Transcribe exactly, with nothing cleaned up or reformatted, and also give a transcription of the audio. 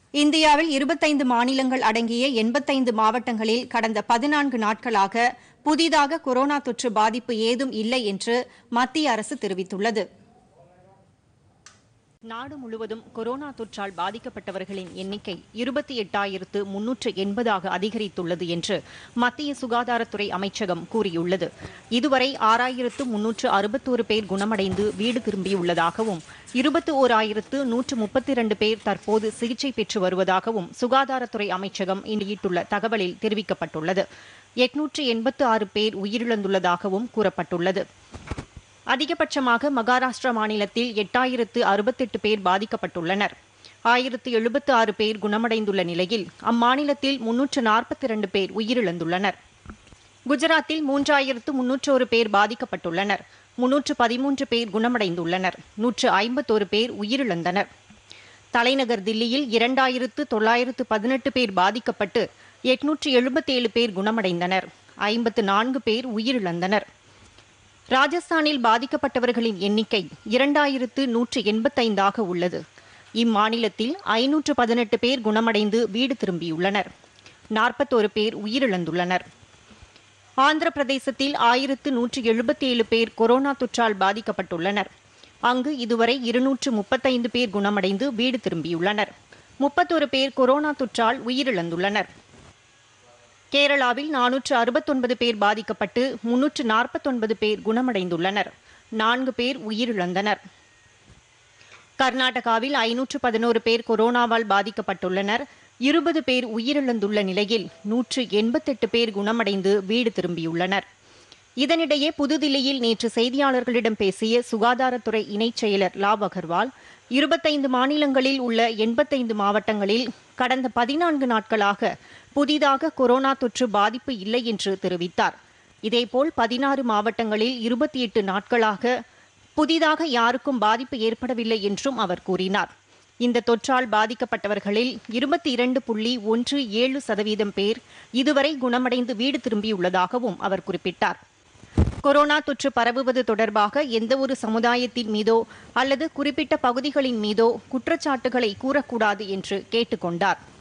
இந்தியாவில் இருபத்தைந்து மாநிலங்கள் அடங்கிய எண்பத்தைந்து மாவட்டங்களில் கடந்த பதினான்கு நாட்களாக புதிதாக கொரோனா தொற்று பாதிப்பு ஏதும் இல்லை என்று மத்திய அரசு தெரிவித்துள்ளது. நாடு முழுவதும் கொரோனா தொற்றால் பாதிக்கப்பட்டவர்களின் எண்ணிக்கை இருபத்தி எட்டாயிரத்து முன்னூற்று எண்பதாக அதிகரித்துள்ளது என்று மத்திய சுகாதாரத்துறை அமைச்சகம் கூறியுள்ளது. இதுவரை ஆறாயிரத்து முன்னூற்று அறுபத்தோரு பேர் குணமடைந்து வீடு திரும்பியுள்ளதாகவும் இருபத்தி ஓராயிரத்து நூற்று முப்பத்தி இரண்டு பேர் தற்போது சிகிச்சை பெற்று வருவதாகவும் சுகாதாரத்துறை அமைச்சகம் வெளியிட்டுள்ள தகவலில் தெரிவிக்கப்பட்டுள்ளது. எட்நூற்று எண்பத்து ஆறு பேர் உயிரிழந்துள்ளதாகவும் கூறப்பட்டுள்ளது. அதிகபட்சமாக மகாராஷ்டிரா மாநிலத்தில் எட்டாயிரத்து அறுபத்தெட்டு பேர் பாதிக்கப்பட்டுள்ளனர். ஆயிரத்து எழுபத்து ஆறு பேர் குணமடைந்துள்ள நிலையில் அம்மாநிலத்தில் முன்னூற்று நாற்பத்தி இரண்டு பேர் உயிரிழந்துள்ளனர். குஜராத்தில் மூன்றாயிரத்து முன்னூற்றோரு பேர் பாதிக்கப்பட்டுள்ளனர். முன்னூற்று பதிமூன்று பேர் குணமடைந்துள்ளனர். நூற்று ஐம்பத்தோரு பேர் உயிரிழந்தனர். தலைநகர் தில்லியில் இரண்டாயிரத்து தொள்ளாயிரத்து பதினெட்டு பேர் பாதிக்கப்பட்டு எட்நூற்று எழுபத்தேழு பேர் குணமடைந்தனர். ஐம்பத்து நான்கு பேர் உயிரிழந்தனர். ராஜஸ்தானில் பாதிக்கப்பட்டவர்களின் எண்ணிக்கை இரண்டாயிரத்து நூற்று எண்பத்தைந்தாக உள்ளது. இம்மாநிலத்தில் ஐநூற்று பதினெட்டு பேர் குணமடைந்து வீடு திரும்பியுள்ளனர். நாற்பத்தோரு பேர் உயிரிழந்துள்ளனர். ஆந்திர பிரதேசத்தில் ஆயிரத்து நூற்று எழுபத்தேழு பேர் கொரோனா தொற்றால் பாதிக்கப்பட்டுள்ளனர். அங்கு இதுவரை இருநூற்று முப்பத்தைந்து பேர் குணமடைந்து வீடு திரும்பியுள்ளனர். முப்பத்தொரு பேர் கொரோனா தொற்றால் உயிரிழந்துள்ளனர். கேரளாவில் நானூற்று அறுபத்தொன்பது பேர் பாதிக்கப்பட்டு முன்னூற்று நாற்பத்தொன்பது பேர் குணமடைந்துள்ளனர். நான்கு பேர் உயிரிழந்தனர். கர்நாடகாவில் ஐநூற்று பதினோரு பேர் கொரோனாவால் பாதிக்கப்பட்டுள்ளனர். இருபது பேர் உயிரிழந்துள்ள நிலையில் நூற்று எண்பத்தெட்டு பேர் குணமடைந்து வீடு திரும்பியுள்ளனர். இதனிடையே புதுதில்லியில் நேற்று செய்தியாளர்களிடம் பேசிய சுகாதாரத்துறை இணைச் செயலர் லாவ் அகர்வால், இருபத்தைந்து மாநிலங்களில் உள்ள எண்பத்தைந்து மாவட்டங்களில் கடந்த பதினான்கு நாட்களாக புதிதாக கொரோனா தொற்று பாதிப்பு இல்லை என்று தெரிவித்தார். இதேபோல் பதினாறு மாவட்டங்களில் இருபத்தி எட்டு நாட்களாக புதிதாக யாருக்கும் பாதிப்பு ஏற்படவில்லை என்றும் அவர் கூறினார். இந்த தொற்றால் பாதிக்கப்பட்டவர்களில் இருபத்தி இரண்டு புள்ளி ஒன்று ஏழு சதவீதம் பேர் இதுவரை குணமடைந்து வீடு திரும்பியுள்ளதாகவும் அவர் குறிப்பிட்டார். கொரோனா தொற்று பரவுவது தொடர்பாக எந்தவொரு சமுதாயத்தின் மீதோ அல்லது குறிப்பிட்ட பகுதிகளின் மீதோ குற்றச்சாட்டுகளை கூறக்கூடாது என்று கேட்டுக் கொண்டார்.